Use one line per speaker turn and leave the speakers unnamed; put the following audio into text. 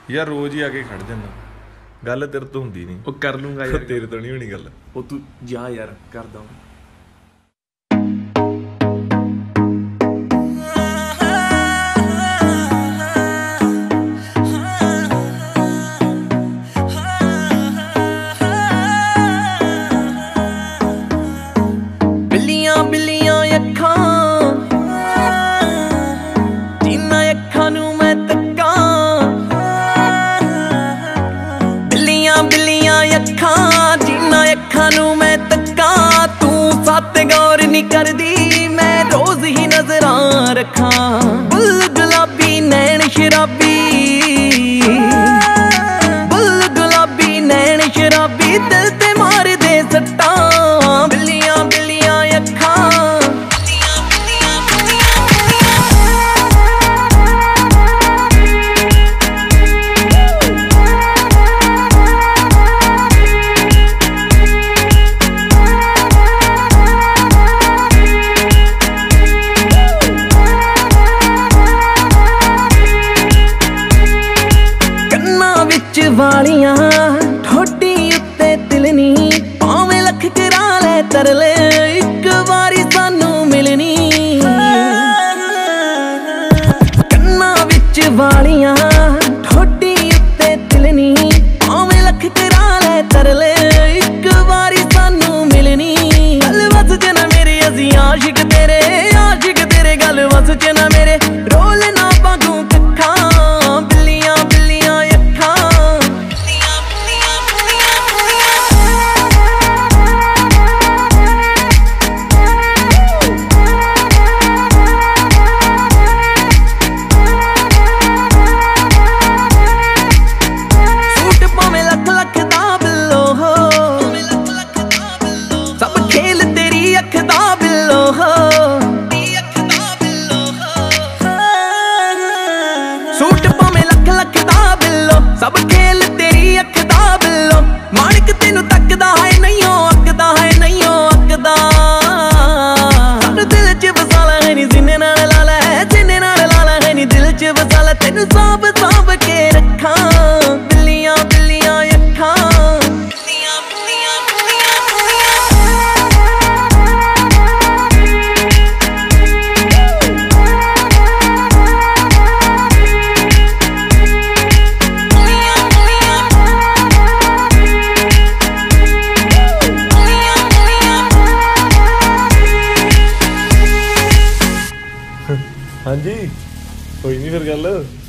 यार रोज ही आके खड़ जाना, गल तेरे तो होंदी नहीं।
ਉਹ ਕਰ ਲੂੰਗਾ ਯਾਰ,
तेरे तो नहीं होनी गल।
ਉਹ ਤੂੰ ਜਾ ਯਾਰ, ਕਰਦਾ ਬਿੱਲੀਆਂ ਬਿੱਲੀਆਂ ਅੱਖਾਂ, ਜਿਨ੍ਹਾਂ ਅੱਖਾਂ ਨੂੰ ਮੈਂ ਤੱਕਾਂ, ਬਿੱਲੀਆਂ ਬਿੱਲੀਆਂ ਅੱਖਾਂ, ਜਿਨ੍ਹਾਂ ਅੱਖਾਂ ਨੂੰ ਮੈਂ ਤੱਕਾਂ। ਤੂੰ ਸੱਤ ਗੌਰ ਨਹੀਂ ਕਰਦੀ, ਮੈਂ ਰੋਜ਼ ਹੀ ਨਜ਼ਰਾਂ ਰੱਖਾਂ। ਬੁੱਲ ਗੁਲਾਬੀ ਨੈਣ ਸ਼ਰਾਬੀ, ਬੁੱਲ ਗੁਲਾਬੀ ਨੈਣ ਸ਼ਰਾਬੀ, ਦਿਲ ਤੇ ਮਾਰਦੇ ਸੱਟਾਂ। ਬਿੱਲੀਆਂ ਬਿੱਲੀਆਂ ਅੱਖਾਂ, ਵਾਲੀਆਂ ਠੋਡੀ ਉੱਤੇ ਤਿਲਨੀ, ਭਾਵੇਂ ਲੱਖ ਕਰਾ ਲੈ ਤਰਲੇ, ਇੱਕ ਵਾਰੀ ਸਾਨੂੰ ਮਿਲਣੀ। ਕੰਨਾਂ ਵਿੱਚ ਵਾਲੀਆਂ ਠੋਡੀ ਉੱਤੇ ਤਿਲਨੀ, ਭਾਵੇਂ ਲੱਖ ਕਰਾ ਲੈ ਤਰਲੇ, ਇੱਕ ਵਾਰੀ ਸਾਨੂੰ ਮਿਲਣੀ। ਗੱਲ ਵਸ ਚ ਨਾ ਮੇਰੇ, ਅਸੀਂ ਆਸ਼ਿਕ ਤੇਰੇ, ਆਸ਼ਿਕ ਤੇਰੇ, ਗੱਲ ਵਸ ਚ ਨਾ ਮੇਰੇ, ਰੋਲ ਨਾ ਪਾਗੂ ਕੱਖਾਂ। ਬਿੱਲੀਆਂ ਬਿੱਲੀਆਂ ਅੱਖਾਂ, ਸਭ ਖੇਲ ਤੇਰੀ ਅੱਖ ਦਾ ਬਿੱਲੋ। ਮਾਣਕ ਤੈਨੂੰ ਤੱਕਦਾ ਹੈ, ਨਹੀਂ ਉਹ ਅੱਕਦਾ ਹੈ, ਨਹੀਂ ਉਹ ਅੱਕਦਾ। ਸਾਡੇ ਦਿਲ ਚ ਵਸਾਲਾ ਹੈ ਨੀ, ਜਿੰਨੇ ਨਾਲ ਲਾ ਲੈ, ਜਿੰਨੇ ਨਾਲ ਲਾ ਲੈ ਹੈ ਨੀ, ਦਿਲ ਚ ਵਸਾਲਾ, ਤੈਨੂੰ ਸਾਂਭ ਸਾਂਭ ਕੇ ਰੱਖਾਂ। ਬਿੱਲੀਆਂ ਬਿੱਲੀਆਂ ਅੱਖਾਂ, ਬਿੱਲੀਆਂ ਬਿੱਲੀਆਂ
हाँ जी, कोई नहीं फिर गल।